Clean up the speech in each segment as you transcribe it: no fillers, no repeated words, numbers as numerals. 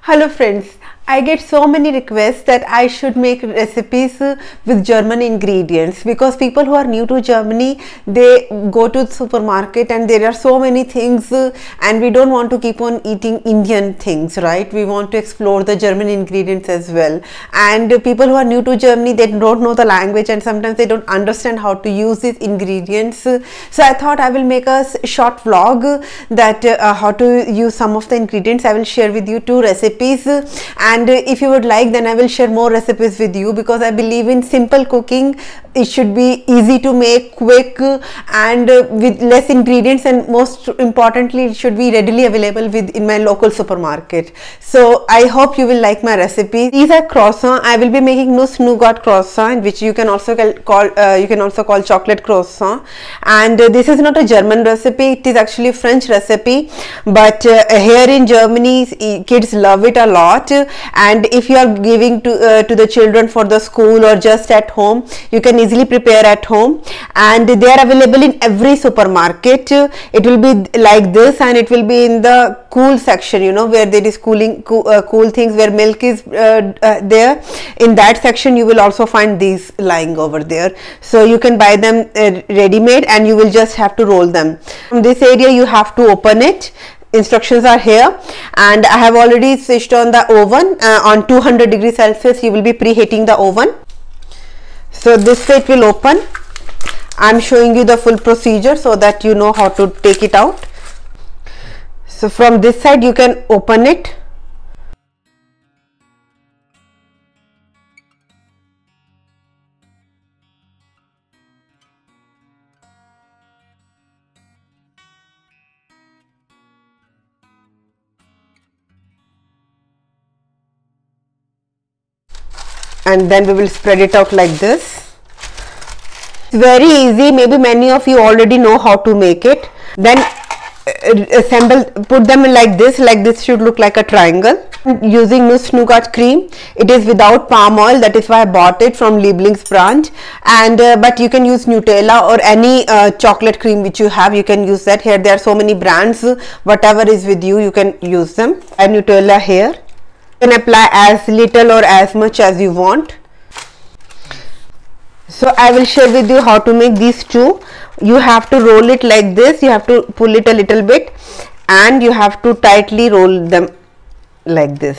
Hello friends, I get so many requests that I should make recipes with German ingredients because people who are new to Germany, they go to the supermarket and there are so many things and we don't want to keep on eating Indian things, right? We want to explore the German ingredients as well. And people who are new to Germany, they don't know the language and sometimes they don't understand how to use these ingredients. So I thought I will make a short vlog that how to use some of the ingredients. I will share with you 2 recipes, and if you would like, then I will share more recipes with you because I believe in simple cooking. It should be easy to make, quick, and with less ingredients, and most importantly it should be readily available in my local supermarket. So I hope you will like my recipe. These are croissant. I will be making nuss nougat croissant, which you can also call chocolate croissant. And this is not a German recipe, it is actually a French recipe, but here in Germany kids love it a lot. And if you are giving to the children for the school or just at home, you can easily prepare at home, and they are available in every supermarket. It will be like this, and it will be in the cool section, you know, where there is cool things, where milk is there. In that section you will also find these lying over there, so you can buy them ready-made and you will just have to roll them. From this area you have to open it. Instructions are here, and I have already switched on the oven on 200 degrees Celsius. You will be preheating the oven. So this way it will open. I am showing you the full procedure so that you know how to take it out. So from this side you can open it. And then we will spread it out like this. It's very easy. Maybe many of you already know how to make it. Then put them like this. Like this should look like a triangle. Using nuss nougat cream. It is without palm oil. That is why I bought it from Lieblings brand. And but you can use Nutella or any chocolate cream which you have. You can use that. Here there are so many brands. Whatever is with you, you can use them. And Nutella here. You can apply as little or as much as you want. So I will share with you how to make these 2. You have to roll it like this. You have to pull it a little bit and you have to tightly roll them like this.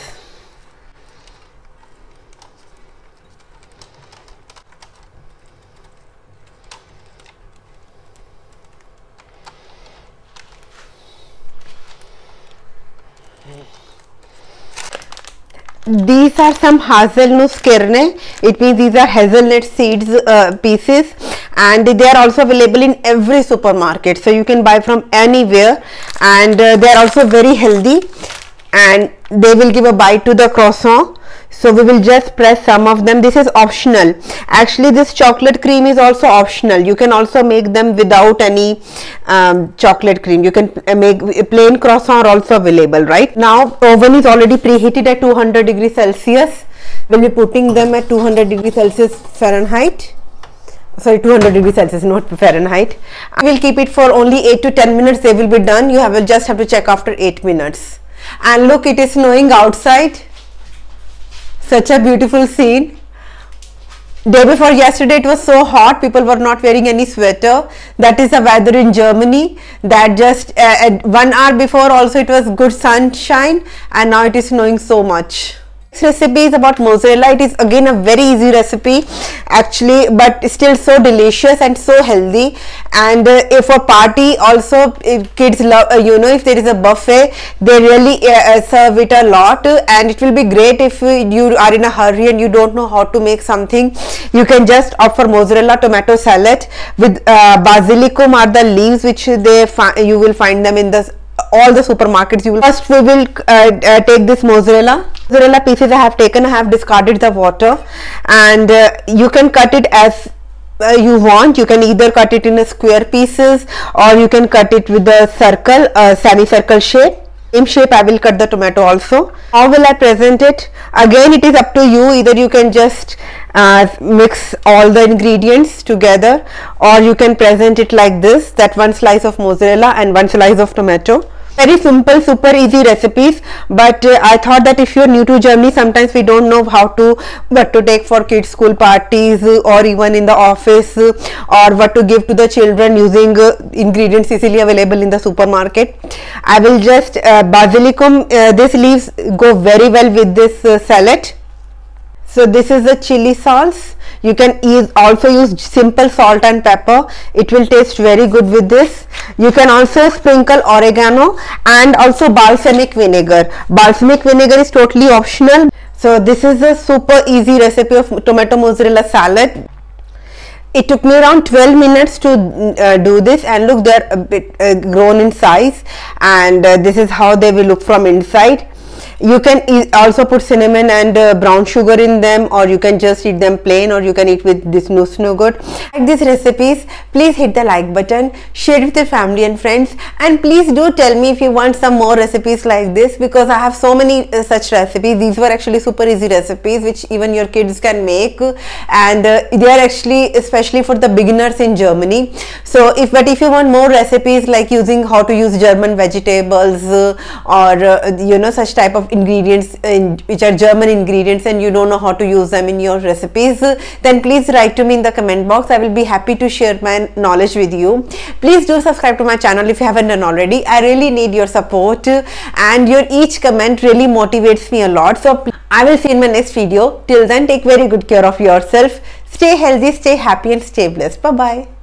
These are some hazelnuss kerne. It means these are hazelnut seeds pieces, and they are also available in every supermarket, so you can buy from anywhere, and they are also very healthy and they will give a bite to the croissant. So we will just press some of them. This is optional. Actually this chocolate cream is also optional. You can also make them without any chocolate cream. You can make plain croissant also available. Right now oven is already preheated at 200 degrees Celsius. We'll be putting them at 200 degrees Celsius Fahrenheit. Sorry, 200 degrees Celsius, not Fahrenheit. I will keep it for only 8 to 10 minutes. They will be done. You will just have to check after 8 minutes. And look, it is snowing outside. Such a beautiful scene. Day before yesterday it was so hot, people were not wearing any sweater. That is the weather in Germany. That just 1 hour before also it was good sunshine, and now it is snowing so much. This recipe is about mozzarella. It is again a very easy recipe actually, but still so delicious and so healthy. And if a party also, if kids love, you know, if there is a buffet, they really serve it a lot. And it will be great if you are in a hurry and you don't know how to make something. You can just opt for mozzarella tomato salad with basilicum are the leaves which you will find them in all the supermarkets. First we will take this mozzarella pieces I have taken. I have discarded the water, and you can cut it as you want. You can either cut it in a square pieces or you can cut it with a circle, semicircle shape. Same shape I will cut the tomato also. How will I present it? Again it is up to you. Either you can just mix all the ingredients together, or you can present it like this, that 1 slice of mozzarella and 1 slice of tomato. Very simple, super easy recipes, but I thought that if you're new to Germany, sometimes we don't know what to take for kids school parties or even in the office, or what to give to the children using ingredients easily available in the supermarket. I will just basilicum, these leaves go very well with this salad. So this is the chili sauce. You can also use simple salt and pepper. It will taste very good with this. You can also sprinkle oregano and also balsamic vinegar. Balsamic vinegar is totally optional. So this is a super easy recipe of tomato mozzarella salad. It took me around 12 minutes to do this, and look, they're a bit grown in size, and this is how they will look from inside. You can also put cinnamon and brown sugar in them, or you can just eat them plain, or you can eat with this nuss-nougat. Like these recipes, please hit the like button, share it with your family and friends, and please do tell me if you want some more recipes like this, because I have so many such recipes. These were actually super easy recipes which even your kids can make, and they are actually especially for the beginners in Germany. So if you want more recipes like using how to use German vegetables or you know, such type of ingredients which are German ingredients, and you don't know how to use them in your recipes, then please write to me in the comment box. I will be happy to share my knowledge with you. Please do subscribe to my channel if you haven't done already. I really need your support, and your each comment really motivates me a lot. So I will see you in my next video. Till then, take very good care of yourself. Stay healthy, stay happy, and stay blessed. Bye bye.